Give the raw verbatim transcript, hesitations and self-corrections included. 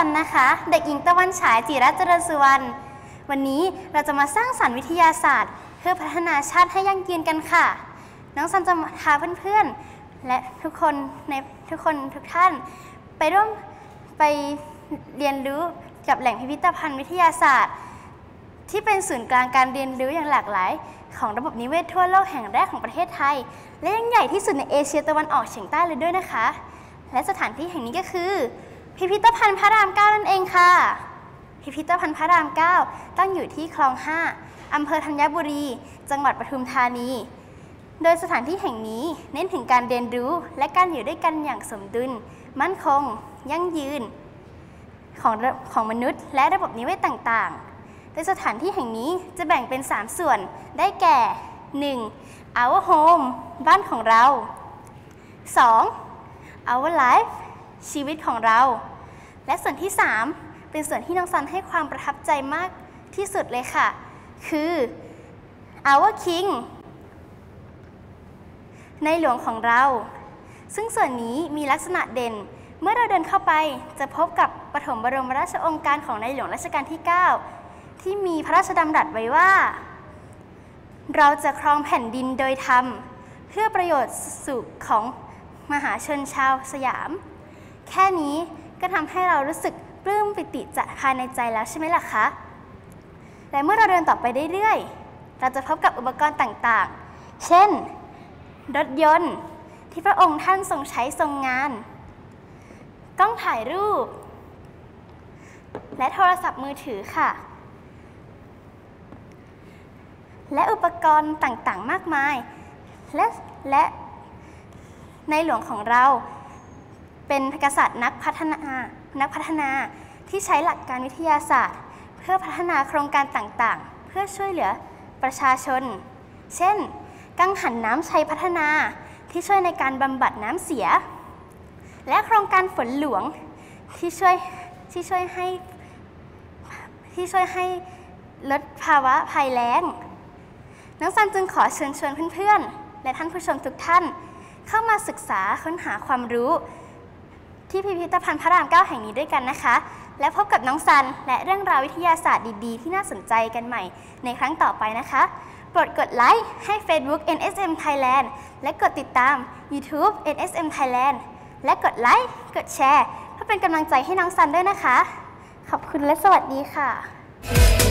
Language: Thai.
ซันนะคะเด็กหญิงตะวันฉายจิรัตน์เจริญสุวรรณวันนี้เราจะมาสร้างสรรค์วิทยาศาสตร์เพื่อพัฒนาชาติให้ยั่งยืนกันค่ะน้องซันจะพาเพื่อนๆและทุกคนในทุกคนทุกท่านไปร่วมไปเรียนรู้กับแหล่งพิพิธภัณฑ์วิทยาศาสตร์ที่เป็นศูนย์กลางการเรียนรู้อย่างหลากหลายของระบบนิเวศทั่วโลกแห่งแรกของประเทศไทยและยังใหญ่ที่สุดในเอเชียตะวันออกเฉียงใต้เลยด้วยนะคะและสถานที่แห่งนี้ก็คือพิพิธภัณฑ์พระรามเก้านั่นเองค่ะพิพิธภัณฑ์พระรามเก้าตั้งอยู่ที่คลองห้าอำเภอธัญบุรีจังหวัดปทุมธานีโดยสถานที่แห่งนี้เน้นถึงการเรียนรู้และการอยู่ด้วยกันอย่างสมดุลมั่นคงยั่งยืนของของมนุษย์และระบบนิเวศต่างๆโดยสถานที่แห่งนี้จะแบ่งเป็นสามส่วนได้แก่ หนึ่ง Our Home บ้านของเรา สอง Our Life ชีวิตของเราและส่วนที่สามเป็นส่วนที่น้องซันให้ความประทับใจมากที่สุดเลยค่ะคือ Our King ในหลวงของเราซึ่งส่วนนี้มีลักษณะเด่นเมื่อเราเดินเข้าไปจะพบกับปฐมบรมราชโองการของในหลวงรัชกาลที่เก้าที่มีพระราชดำรัสไว้ว่าเราจะครองแผ่นดินโดยธรรมเพื่อประโยชน์สุขของมหาชนชาวสยามแค่นี้ก็ทำให้เรารู้สึกปลื้มปิติจะภายในใจแล้วใช่ไหมล่ะคะและเมื่อเราเดินต่อไปเรื่อยๆเราจะพบกับอุปกรณ์ต่างๆเช่นรถยนต์ที่พระองค์ท่านทรงใช้ทรงงานกล้องถ่ายรูปและโทรศัพท์มือถือค่ะและอุปกรณ์ต่างๆมากมายและและในหลวงของเราเป็นกษัตริย์นักพัฒนานักพัฒนาที่ใช้หลักการวิทยาศาสตร์เพื่อพัฒนาโครงการต่างๆเพื่อช่วยเหลือประชาชนเช่นกังหันน้ำชัยพัฒนาที่ช่วยในการบำบัดน้ำเสียและโครงการฝนหลวงที่ช่วยที่ช่วยให้ที่ช่วยให้ลดภาวะภัยแล้งน้องซันจึงขอเชิญชวนเพื่อนๆและท่านผู้ชมทุกท่านเข้ามาศึกษาค้นหาความรู้ที่พิพิธภัณฑ์พระรามเก้าแห่งนี้ด้วยกันนะคะและพบกับน้องซันและเรื่องราววิทยาศาสตร์ดีๆที่น่าสนใจกันใหม่ในครั้งต่อไปนะคะโปรดกดไลค์ให้ Facebook เอ็น เอส เอ็ม Thailand และกดติดตาม YouTube เอ็น เอส เอ็ม Thailand และกดไลค์กดแชร์เพื่อเป็นกำลังใจให้น้องซันด้วยนะคะขอบคุณและสวัสดีค่ะ